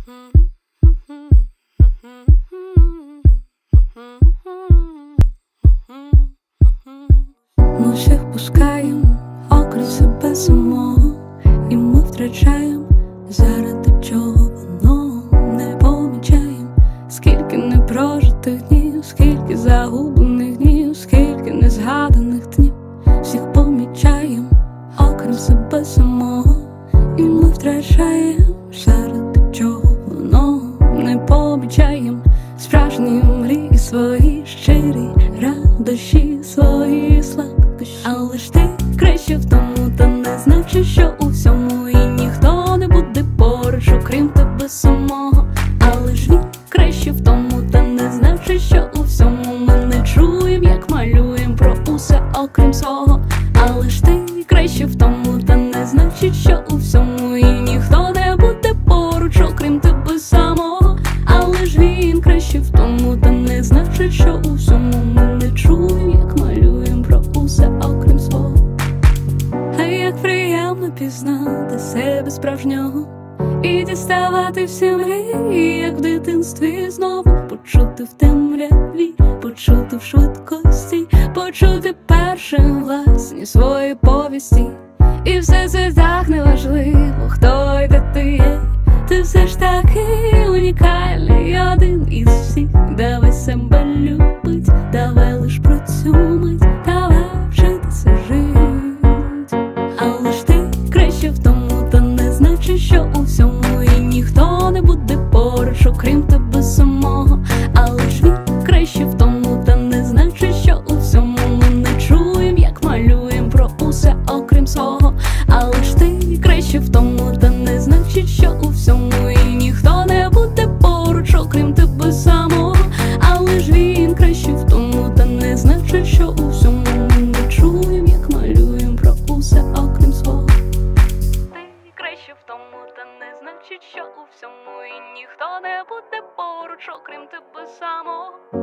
Ми всіх пускаєм, окрім себе самого, і ми втрачаєм, заради чого воно не помічаєм. Скільки непрожитих днів, скільки загублених днів, скільки незгаданих днів, всіх помічаєм, окрім себе самого, і ми втрачаєм, заради чого воно не помічаєм. Справжні мрії свої, щирі радощі свої слабкощі. Але ж ти краще в тому, та не значить, що у всьому і ніхто не буде поруч, окрім тебе самого. Але ж він краще в тому, та не значить, що у всьому ми не чуєм, як малюєм про усе, окрім свого. Але ж ти краще в тому, та не значить, що у всьому і ніхто не буде поруч, окрім тебе самого. Але ж він краще в тому, та не значить, що у всьому ми не чуєм, як малюєм про усе, окрім свого. А як приємно пізнати себе справжнього і діставати всі мрії, як в дитинстві знову. Почути в темряві, почути в швидкості, почути першим власні свої повісті. І все це так неважливо, хто й де ти є. Ти все ж таки унікальний, один із всіх. Давай себе любить, давай лиш про цю мить, давай вчитися жить. Але ж ти краще в тому, та не значить, що у всьому і ніхто не буде поруч, окрім тебе самого. Але ж він краще в тому, та не значить, що у всьому ми не чуєм, як малюєм про усе, окрім свого. Але ж ти краще в тому, та не значить, що у всьому і ніхто не буде поруч, окрім тебе самого. Але ж він краще в тому, та не значить, що у всьому ми не чуєм, як малюєм про усе, окрім свого. Ти краще в тому, та не значить, що у всьому і ніхто не буде поруч, окрім тебе самого.